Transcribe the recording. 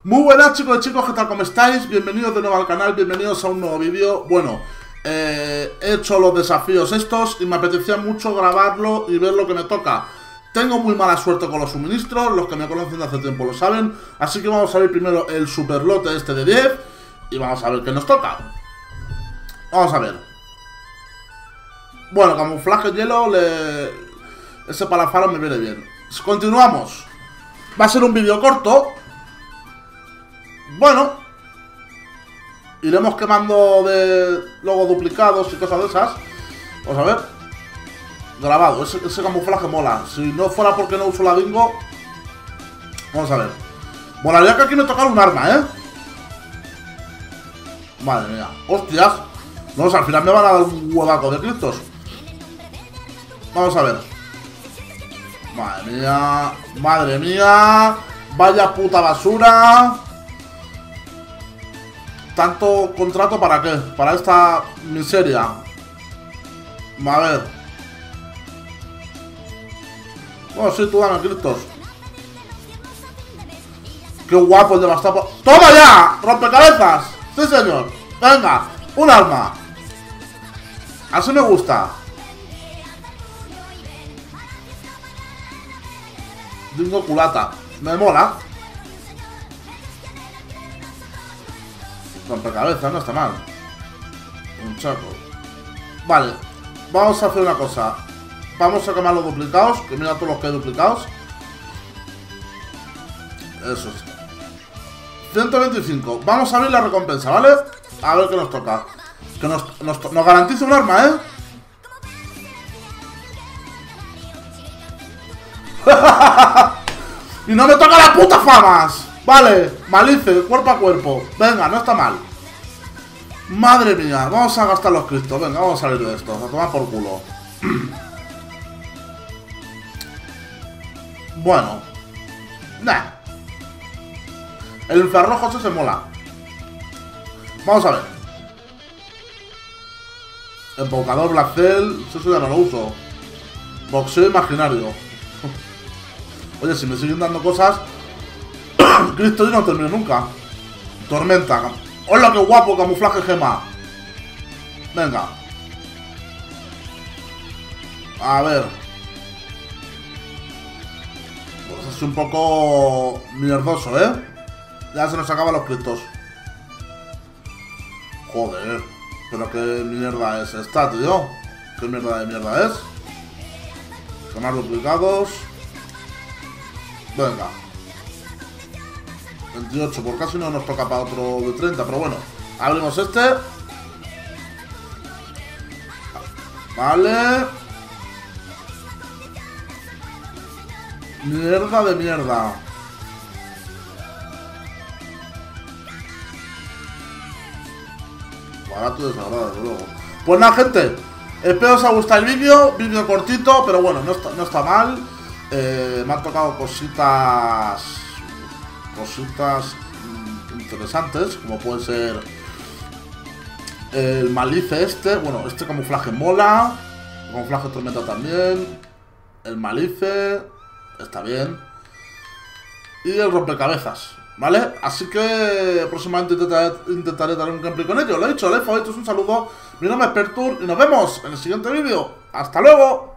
Muy buenas chicos y chicos, ¿qué tal? ¿Cómo estáis? Bienvenidos de nuevo al canal, bienvenidos a un nuevo vídeo. Bueno, he hecho los desafíos estos y me apetecía mucho grabarlo y ver lo que me toca. Tengo muy mala suerte con los suministros, los que me conocen de hace tiempo lo saben. Así que vamos a ver primero el superlote este de 10 y vamos a ver qué nos toca. Vamos a ver. Bueno, camuflaje hielo, ese palafaro me viene bien. Continuamos. Va a ser un vídeo corto. Bueno, iremos quemando de luego duplicados y cosas de esas. Vamos a ver. Grabado, ese camuflaje mola. Si no fuera porque no uso la bingo. Vamos a ver. Molaría que aquí me tocara un arma, ¿eh? Madre mía. Hostias. No, o sea, al final me van a dar un huevaco de cristos. Vamos a ver. Madre mía. Madre mía. Vaya puta basura. ¿Tanto contrato para qué? Para esta miseria. A ver. Bueno, sí, tú dame cristos. Qué guapo el devastador. ¡Toma ya! ¡Rompecabezas! Sí, señor. Venga, un arma. Así me gusta. Dingo culata. Me mola. Rompecabezas, no está mal. Un chaco. Vale, vamos a hacer una cosa. Vamos a quemar los duplicados. Que mira todos los que hay duplicados. Eso es. 125. Vamos a abrir la recompensa, ¿vale? A ver qué nos toca. Que nos garantice un arma, ¿eh? Y no me toca la puta famas. Vale, malice, cuerpo a cuerpo. Venga, no está mal. Madre mía, vamos a gastar los cristos. Venga, vamos a salir de esto, a tomar por culo. Bueno. Nah. El infrarrojo ese se mola. Vamos a ver. Embocador Black Cell, eso ya no lo uso. Boxeo imaginario. Oye, si me siguen dando cosas. Cristo, yo no termino nunca. Tormenta. ¡Hola, qué guapo! Camuflaje gema. Venga. A ver. Pues es un poco mierdoso, ¿eh? Ya se nos acaban los cristos. Joder. Pero qué mierda es esta, tío. ¿Qué mierda es? Quemar duplicados. Venga. 28, por casi no nos toca para otro de 30, pero bueno. Abrimos este. Vale. Mierda de mierda. Barato y desagradable, desde luego. Pues nada, gente. Espero os haya gustado el vídeo. Vídeo cortito, pero bueno, no está mal. Me han tocado cositas interesantes, como puede ser el malice este. Bueno, este camuflaje mola. El camuflaje tormenta también. El malice está bien. Y el rompecabezas, ¿vale? Así que próximamente intentaré dar un gameplay con ello. Lo he dicho, favoritos, un saludo. Mi nombre es Pertur y nos vemos en el siguiente vídeo. ¡Hasta luego!